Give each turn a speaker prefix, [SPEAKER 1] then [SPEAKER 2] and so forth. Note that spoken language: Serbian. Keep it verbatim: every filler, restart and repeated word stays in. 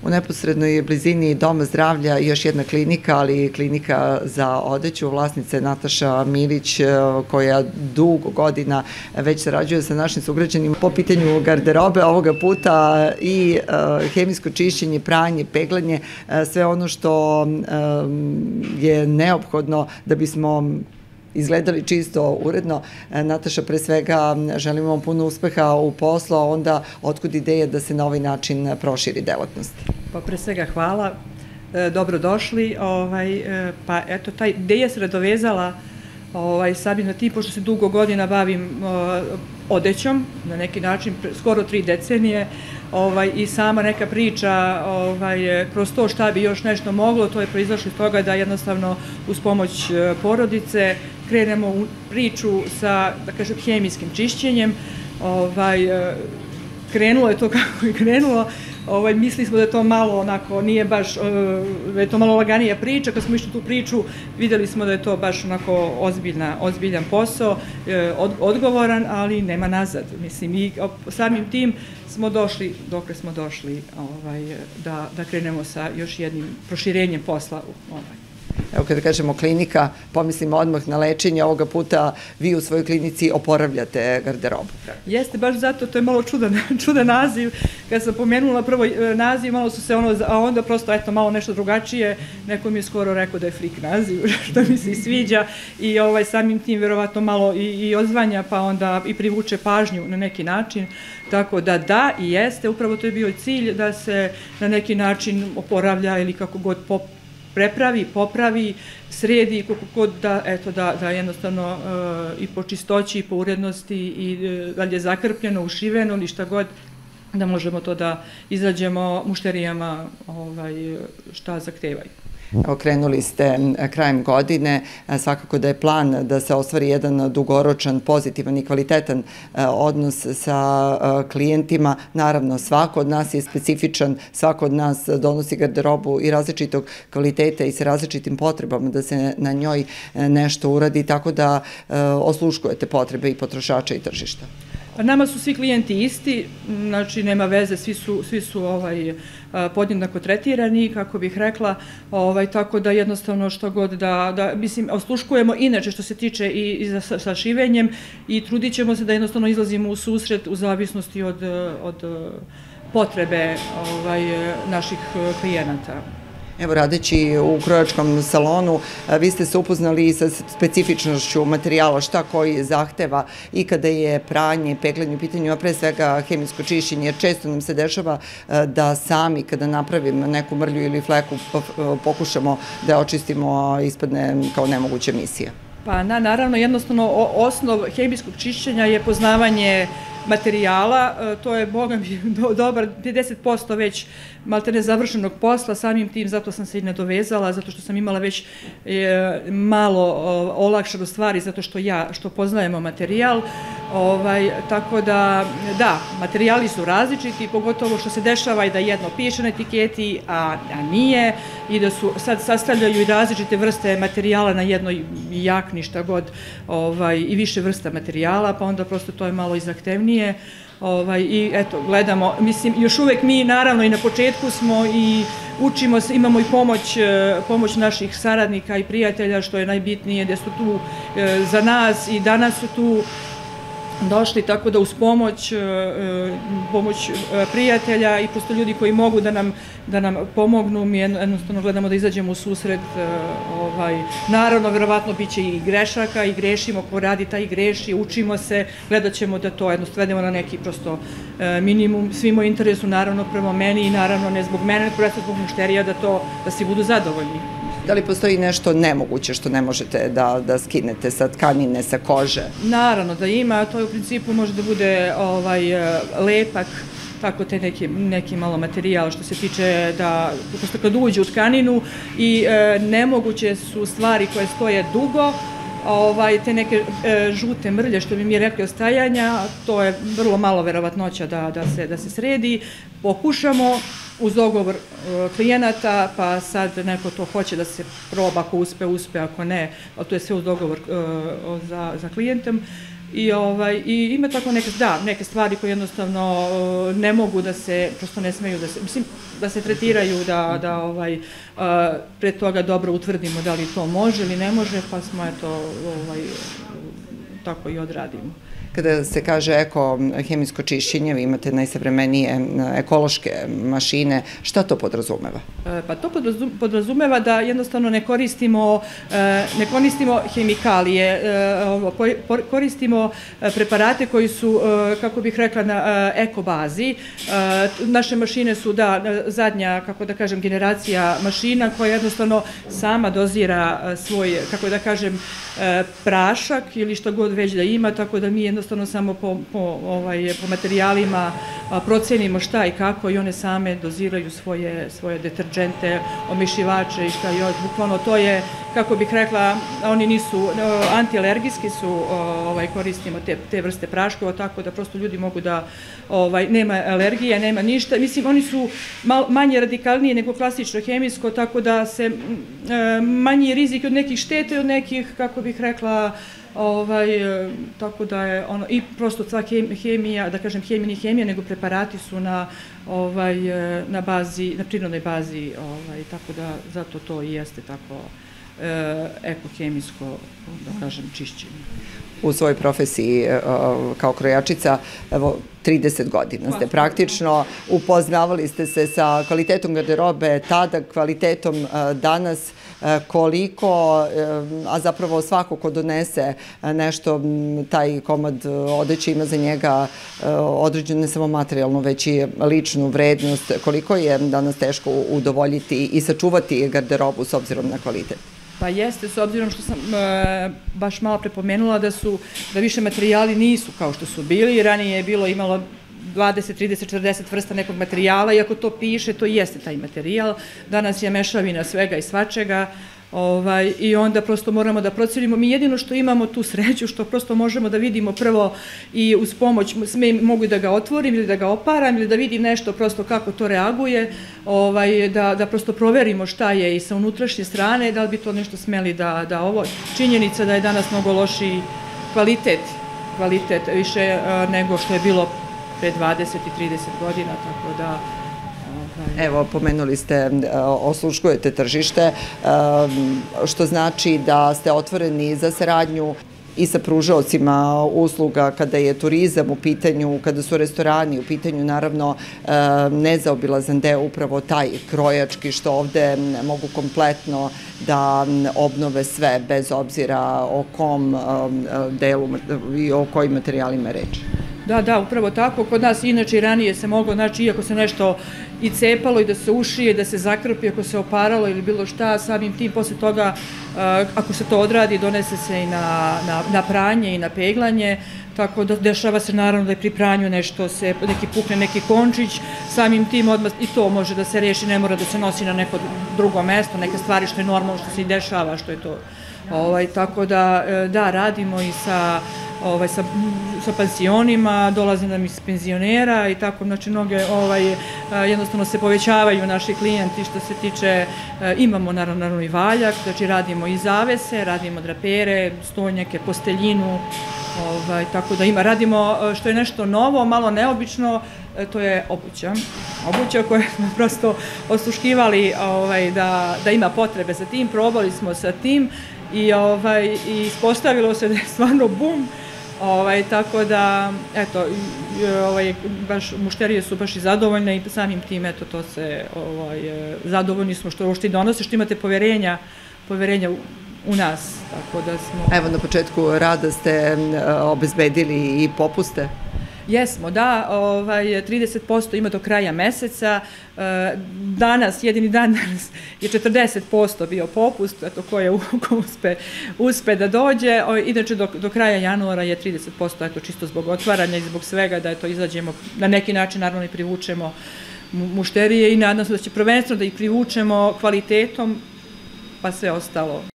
[SPEAKER 1] U neposrednoj blizini Doma zdravlja još jedna klinika, ali klinika za odeću. Vlasnica je Nataša Milić, koja dugo godina već sarađuje sa našim sugrađanima po pitanju garderobe, ovoga puta i hemijsko čišćenje, pranje, peglanje, sve ono što je neophodno da bismo izgledali čisto, uredno. Nataša, pre svega želimo vam puno uspeha u poslu, a onda otkud ideja da se na ovaj način proširi delatnost?
[SPEAKER 2] Pa pre svega hvala, dobrodošli. Pa eto, ta ideja se nadovezala sami na tim, pošto se dugo godina bavim odećom, na neki način, skoro tri decenije, i sama neka priča kroz to šta bi još nešto moglo, to je proizašlo iz toga da jednostavno uz pomoć porodice krenemo u priču sa, da kažem, hemijskim čišćenjem. Krenulo je to kako je krenulo. Mislili smo da je to malo onako, nije baš, da je to malo laganija priča. Kad smo išli tu priču, videli smo da je to baš onako ozbiljan posao, odgovoran, ali nema nazad. Mislim, i samim tim smo došli, dokle smo došli, da krenemo sa još jednim proširenjem posla.
[SPEAKER 1] Evo, kada kažemo klinika, pomislimo odmah na lečenje. Ovoga puta vi u svojoj klinici oporavljate garderobu.
[SPEAKER 2] Jeste, baš zato, to je malo čudan naziv. Kad sam pomenula prvo naziv, malo su se ono, a onda prosto, eto, malo nešto drugačije. Neko mi je skoro rekao da je frik naziv, što mi se i sviđa. I samim tim, verovatno, malo i odzvanja, pa onda i privuče pažnju na neki način. Tako da da, i jeste, upravo to je bio i cilj, da se na neki način oporavlja ili kako god prepravi, popravi, sredi, kako god da jednostavno i po čistoći i po urednosti i da li je zakrpljeno, ušiveno, ništa god, da možemo to da izađemo mušterijama šta zahtevaju.
[SPEAKER 1] Krenuli ste krajem godine, svakako da je plan da se ostvari jedan dugoročan, pozitivan i kvalitetan odnos sa klijentima. Naravno, svako od nas je specifičan, svako od nas donosi garderobu i različitog kvaliteta i sa različitim potrebama da se na njoj nešto uradi, tako da osluškujete potrebe i potrošača i tržišta.
[SPEAKER 2] Nama su svi klijenti isti, znači nema veze, svi su podjednako tretirani, kako bih rekla, tako da jednostavno što god da, mislim, osluškujemo inače što se tiče i sa šivenjem i trudit ćemo se da jednostavno izlazimo u susret u zavisnosti od potrebe naših klijenata.
[SPEAKER 1] Evo, radeći u krojačkom salonu, vi ste se upoznali i sa specifičnošću materijala, šta koji zahteva i kada je pranje, peglanje u pitanju, a pre svega hemijsko čišćenje, jer često nam se dešava da sami, kada napravimo neku mrlju ili fleku, pokušamo da je očistimo, a ispadne kao nemoguća misija.
[SPEAKER 2] Pa naravno, jednostavno, osnov hemijskog čišćenja je poznavanje materijala, to je, boga mi, dobar pedeset posto već maltene završenog posla, samim tim, zato sam se i nadovezala, zato što sam imala već malo olakšano stvari, zato što ja, što poznajemo materijal, tako da, da, materijali su različiti, pogotovo što se dešava i da jedno piše na etiketi, a nije, i da su sad sastavljaju i različite vrste materijala na jednoj jakni, šta god, i više vrsta materijala, pa onda prosto to je malo i zahtevnije. I eto, gledamo, mislim, još uvek mi naravno i na početku smo i učimo se, imamo i pomoć naših saradnika i prijatelja, što je najbitnije, da su tu za nas i danas su tu došli, tako da uz pomoć pomoć prijatelja i prosto ljudi koji mogu da nam pomognu, mi jednostavno gledamo da izađemo u susret. Naravno, verovatno bit će i grešaka i grešimo, ko radi taj greši, učimo se, gledat ćemo da to jednostavno svedemo na neki prosto minimum, svima u interesu, naravno prvo meni i naravno ne zbog mene, prosto zbog mušterija, da svi budu zadovoljni.
[SPEAKER 1] Da li postoji nešto nemoguće što ne možete da skinete sa tkanine, sa kože?
[SPEAKER 2] Naravno da ima, to u principu može da bude lepak, tako te neki malo materijal što se tiče da, prosto kad uđe u tkaninu i nemoguće su stvari koje stoje dugo, te neke žute mrlje, što bi mi rekli, ostajanja, to je vrlo malo verovatnoća da se sredi. Pokušamo uz dogovor klijenata, pa sad neko to hoće da se proba, ako uspe, uspe, ako ne, ali to je sve uz dogovor za klijentom. I, ovaj, i ima tako neke, da, neke stvari koje jednostavno ne mogu da se, prosto ne smeju da se, mislim, da se tretiraju, da, da ovaj, pre toga dobro utvrdimo da li to može ili ne može, pa smo eto, ovaj, tako i odradimo.
[SPEAKER 1] Kada se kaže eko-hemijsko čišćenje, vi imate najsavremenije ekološke mašine, šta to podrazumeva?
[SPEAKER 2] Pa to podrazumeva da jednostavno ne koristimo, ne koristimo hemikalije, koristimo preparate koji su, kako bih rekla, na eko bazi. Naše mašine su, da, zadnja, kako da kažem, generacija mašina koja jednostavno sama dozira svoj, kako da kažem, prašak ili što god već da ima, tako da mi jednostavno samo po, po, ovaj, po materijalima procenimo šta i kako i one same doziraju svoje, svoje deterđente, omišivače i šta još. Bukvalno to je, kako bih rekla, oni nisu, antialergijski su, ovaj, koristimo te, te vrste praškova, tako da prosto ljudi mogu da, ovaj, nema alergije, nema ništa. Mislim, oni su mal, manje radikalnije nego klasično hemijsko, tako da se e, manji rizik od nekih štete, od nekih, kako bih rekla, ovaj, tako da je ono, i prosto sva hemija, da kažem hemija, hemija, nego preparati su na, ovaj, na bazi, na prirodnoj bazi, ovaj, tako da zato to i jeste tako e, ekohemijsko, da kažem, čišćenje.
[SPEAKER 1] U svojoj profesiji kao krojačica, evo, trideset godina ste praktično, upoznavali ste se sa kvalitetom garderobe tada, kvalitetom danas, koliko, a zapravo svako ko donese nešto, taj komad odeće ima za njega određenu ne samo materijalnu, već i ličnu vrednost, koliko je danas teško udovoljiti i sačuvati garderobu s obzirom na kvalitet?
[SPEAKER 2] Pa jeste, s obzirom što sam e, baš malo prepomenula da su, da više materijali nisu kao što su bili, ranije je bilo imalo dvadeset, trideset, četrdeset vrsta nekog materijala i ako to piše, to jeste taj materijal. Danas je mešavina svega i svačega. Ovaj, i onda prosto moramo da procenimo. Mi jedino što imamo tu sreću, što prosto možemo da vidimo prvo i uz pomoć, sme, mogu da ga otvorim ili da ga oparam ili da vidim nešto prosto kako to reaguje, ovaj, da, da prosto proverimo šta je i sa unutrašnje strane, da li bi to nešto smeli da, da ovo, činjenica da je danas mnogo lošiji kvalitet, kvalitet više nego što je bilo pre dvadeset i trideset godina, tako da
[SPEAKER 1] evo, pomenuli ste, osluškujete tržište, što znači da ste otvoreni za saradnju i sa pružaocima usluga kada je turizam u pitanju, kada su restorani u pitanju, naravno nezaobilazan deo upravo taj krojački, što ovde mogu kompletno da obnove sve, bez obzira o kom delu i o kojim materijalima je reč.
[SPEAKER 2] Da, da, upravo tako. Kod nas inače i ranije se moglo, znači, iako se nešto i cepalo i da se ušije, da se zakrpi, ako se oparalo ili bilo šta, samim tim posle toga, ako se to odradi, donese se i na, na, na pranje i na peglanje, tako da dešava se naravno da je pri pranju nešto, se, neki pukne neki končić, samim tim odmah i to može da se reši, ne mora da se nosi na neko drugo mesto, neke stvari što je normalno, što se i dešava, što je to. Ovaj, tako da, da, radimo i sa, ovaj, sa, sa pansionima, dolaze nam iz penzionera i tako, znači mnoge, ovaj, jednostavno se povećavaju naši klijenti što se tiče, imamo naravno, naravno i valjak, znači radimo i zavese, radimo drapere, stonjake, posteljinu, ovaj, tako da ima, radimo što je nešto novo, malo neobično, to je obuća. Obuća koju smo prosto osluškivali ovaj, da, da ima potrebe za tim, probali smo sa tim i, ovaj, i ispostavilo se da je stvarno bum, ovaj, tako da, eto, ovaj, baš, mušterije su baš i zadovoljne i samim tim, eto, to se, ovaj, zadovoljni smo što ovo što i donose, što imate poverenja, poverenja u, u nas, tako da smo...
[SPEAKER 1] Evo, na početku rada ste obezbedili i popuste?
[SPEAKER 2] Jesmo, da, ovaj, trideset posto ima do kraja meseca, danas, jedini dan danas je četrdeset posto bio popust, eto ko je ko uspe, uspe da dođe, inače do, do kraja januara je trideset posto, eto čisto zbog otvaranja i zbog svega, da eto izađemo, na neki način naravno i privučemo mušterije i nadam se da će prvenstveno da ih privučemo kvalitetom, pa sve ostalo.